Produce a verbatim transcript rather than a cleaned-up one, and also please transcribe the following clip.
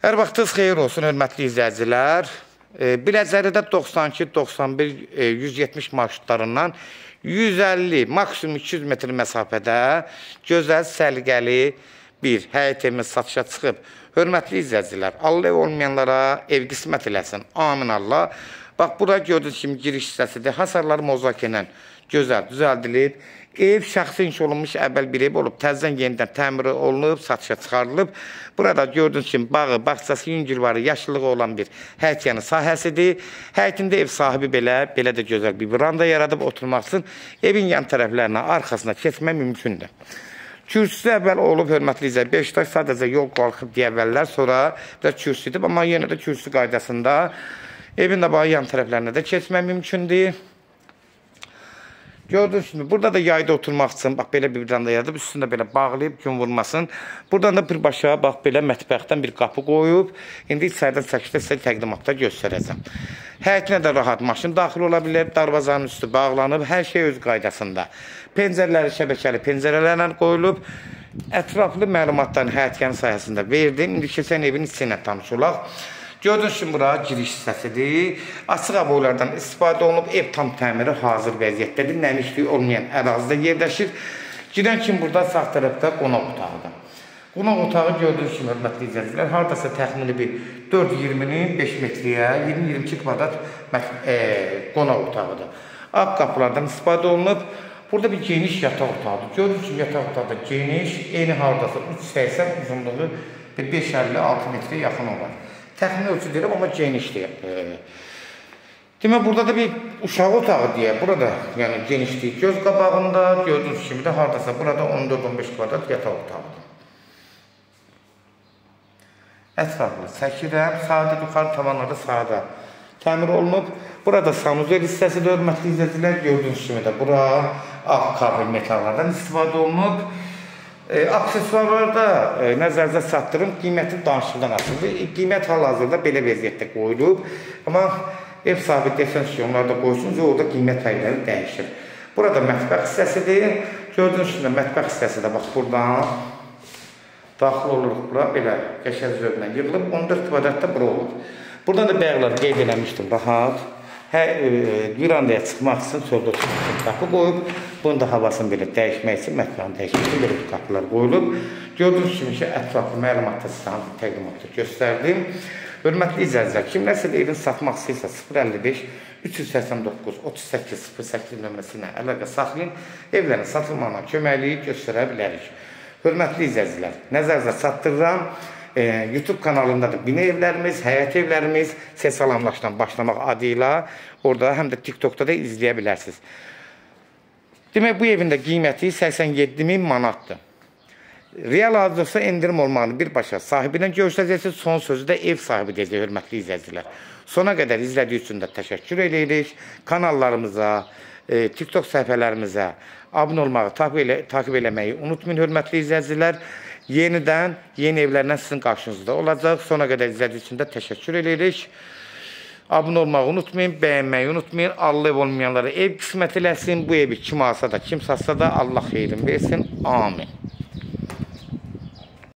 Hər vaxtınız xeyir olsun, hörmətli izləyicilər. Biləcəridə doxsan iki, doxsan bir, yüz yetmiş marşrutlarından yüz əlli, maksimum iki yüz metr məsafədə gözəl, səliqəli bir həyət evimiz satışa çıxıb. Hörmətli izləyicilər, Allah ev olmayanlara ev qismət eləsin. Amin Allah. Bax, bura gördüyünüz kimi giriş hissəsidir. Hasarları mozaik ilə gözəl düzəldilib. Ev şəxsi inşa olunmuş əvvəl bir ev olub, təzdən yenidən təmir olunub, satışa çıxarılıb. Burada gördüyünüz kimi bağı, bağçası, yüngülvarı, yaşıllığı olan bir həyətyanı sahəsidir. Həyətində ev sahibi belə, belə də gözəl bir veranda yaradıb oturmaq üçün evin yan tərəflərinə, arxasına keçmək mümkündür. Kürsüsü əvvəl olub, hörmətli izləyicilər, beş daş sadəcə yol qalxıb deyə əvvəllər, sonra biraz kürsü edib, amma yenə də kürsü qaydasında evin də bağı yan tərəflərinə də keçmək mümkündür. Gördüyünüz kimi, burada da yayda oturmaq üçün, bax, belə bir veranda yaradıb, üstündə belə bağlayıb, gün vurmasın. Buradan da birbaşa, bax, belə mətbəxdən bir qapı qoyub, indi içərdən çəkişdə sizə təqdimatda göstərəcəm. Həyətinə də rahat maşın daxil ola bilər, darvazanın üstü bağlanıb, hər şey öz qaydasında. Pəncərələri şəbəkəli pəncərələrlə qoyulub, ətraflı məlumatların həyətyanı sayəsində verdim. İndi keçən evin içi ilə tanış olaq. Gördüyünüz kimi, bura giriş hissəsidir. Açıq aboylardan istifadə olunub, ev tam təmiri hazır vəziyyətdədir. Nəmişliyi olmayan ərazidə yerləşir. Girən kimi, burada sağ tərəfdə qonaq otağıdır. Qonaq otağı gördüyünüz kimi, hörmətli izləyicilər, haradasa təxmini bir dörd iyirminin beş metriyə, iyirmi iyirmi iki kvadrat qonaq otağıdır. Ağ qapılardan istifadə olunub. Burada bir geniş yataq otağıdır. Gördüyünüz kimi, yataq otağı da geniş, eyni haradasa üç səksən uzunluğu beş əlli altı metrə yaxın olar. Təxmini ölçü deyirəm, amma genişdir. Demək, burada da bir uşaq otağı deyək. Burada yəni genişlik göz qabağında, gördüyünüz kimi də haradasa burada on dörd on beş kvadrat yataq otağıdır. Ətraflı çəkirəm, sadə yuxarı tavanları sadə təmir olunub. Burada sanuzel hissəsidir, hörmətli izləyicilər. Gördüyünüz kimi də bura ağ kabel metallardan istifadə olunub. Aksesuarlarda nəzərinizə çatdırım, qiyməti danışıqdan asılıdır. Qiymət hal-hazırda belə vəziyyətdə qoyulub. Amma ev sahibi desən ki, onları da qoysunuz, orada qiymət fərqləri dəyişir. Burada mətbəx hissəsidir. Gördüyünüz kimi, mətbəx hissəsi də bax, buradan daxil oluruq bura, belə qəşəng zövqlə yığılıb, on dörd kvadratda bura olur. Buradan da bəyaları qeyd eləmişdim, rahat. Virandaya çıxmaq üçün solda çıxmaq qapı qoyub, bunun da havasını belə dəyişmək üçün, mətbəxini dəyişmək üçün belə bir qapılar qoyulub. Gördüyünüz kimi ki, ətraflı məlumatda sizə təqdimatda göstərdim. Hörmətli izləyicilər, kimlərsə də evin satmaq istəyirsə sıfır əlli beş üç yüz səksən doqquz otuz səkkiz sıfır səkkiz nömrəsi ilə əlaqə saxlayın, evlərin satılmağına köməkliyi göstərə bilərik. Hörmətli izləyicilər, nəzərinizə çatdırıram. YouTube kanalında da bina evlərimiz, həyət evlərimiz ses salamlaşdan başlamaq adı ilə orada həm də TikTokda da izləyə bilərsiniz. Demək, bu evin də qiyməti səksən yeddi min manatdır. Real hazırsa endirim olmağını birbaşa sahibindən görüşəcəksiniz, son sözü də ev sahibi deyəcək, hörmətli izləyicilər. Sona qədər izlədiyi üçün də təşəkkür edirik. Kanallarımıza, TikTok səhifələrimizə abunə olmağı, takip eləməyi unutmayın, hörmətli izləyicilər. Yenidən, yeni evlərlə sizin qarşınızda olacaq. Sona qədər izlədiyi üçün də təşəkkür edirik. Abunə olmağı unutmayın, bəyənməyi unutmayın. Allah ev olmayanlara ev qismət eləsin. Bu evi kim alsa da, kim satsa da Allah xeyrin versin. Amin.